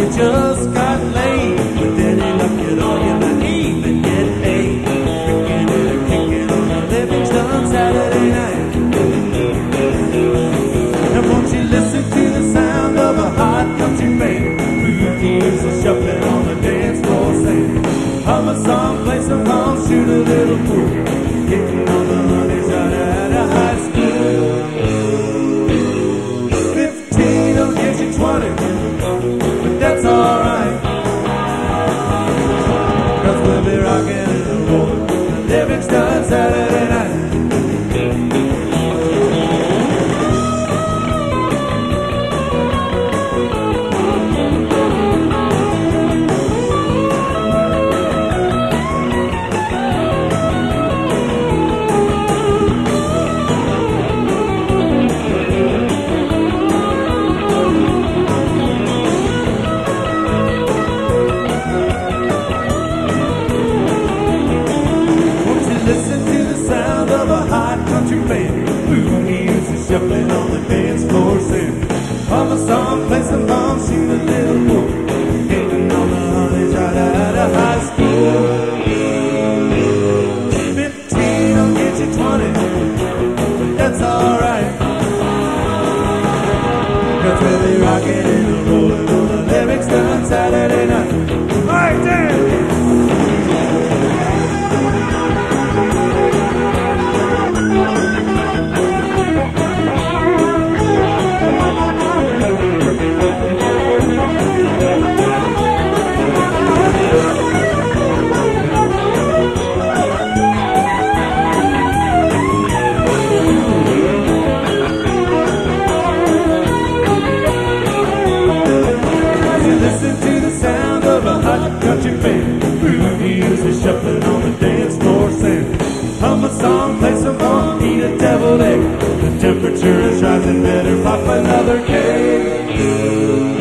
just got laid, but then he left it all in the even get paid. Kicking and kicking on the Livingston Saturday night. And won't you listen to the sound of a hot country band? Booties are shuffling on the dance floor saying, hum a song, play some ball, shoot a little pool, getting on the honeys right out of high school. 15 will get you 20, but that's alright, 'cause we'll be rocking and rolling the Livingston Saturday night. Shuffling on the dance floor, saying, hum a song, play some ball, shoot a little pool, hitting on the honeys right out of high school. 15 will get you 20, but that's alright, 'cause we'll be rocking and rolling on the Livingston Saturday night. Alright, Dan! Country band, booties are shuffling on the dance floor, saying, hum a song, play some ball, eat a deviled egg. The temperature is rising, better pop another keg.